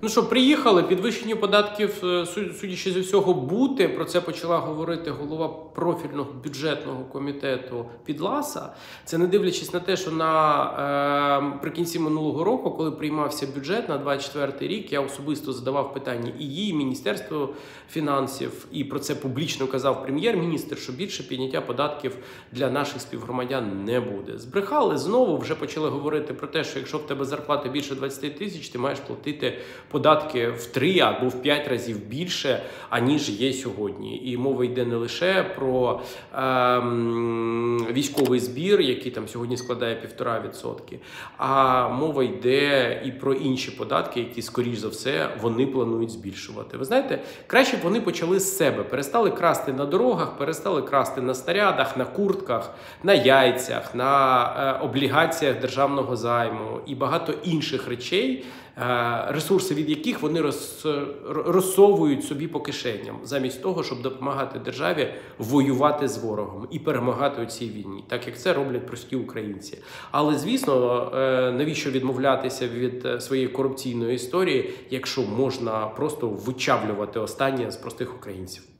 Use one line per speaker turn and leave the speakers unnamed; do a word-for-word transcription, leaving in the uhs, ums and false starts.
Ну що, приїхали, підвищення податків, судячи зі всього, бути. Про це почала говорити голова профільного бюджетного комітету Підласа. Це не дивлячись на те, що на, е, при кінці минулого року, коли приймався бюджет на двадцять четвертий рік, я особисто задавав питання і їй, і Міністерству фінансів, і про це публічно казав прем'єр-міністр, що більше підняття податків для наших співгромадян не буде. Збрехали знову, вже почали говорити про те, що якщо в тебе зарплата більше двадцять тисяч, ти маєш платити податки в три або в п'ять разів більше, аніж є сьогодні. І мова йде не лише про е, військовий збір, який там сьогодні складає півтора відсотки, а мова йде і про інші податки, які, скоріш за все, вони планують збільшувати. Ви знаєте, краще б вони почали з себе. Перестали красти на дорогах, перестали красти на снарядах, на куртках, на яйцях, на е, облігаціях державного займу і багато інших речей, ресурси від яких вони роз, розсовують собі по кишеням, замість того, щоб допомагати державі воювати з ворогом і перемагати у цій війні, так як це роблять прості українці. Але, звісно, навіщо відмовлятися від своєї корупційної історії, якщо можна просто вичавлювати останнє з простих українців?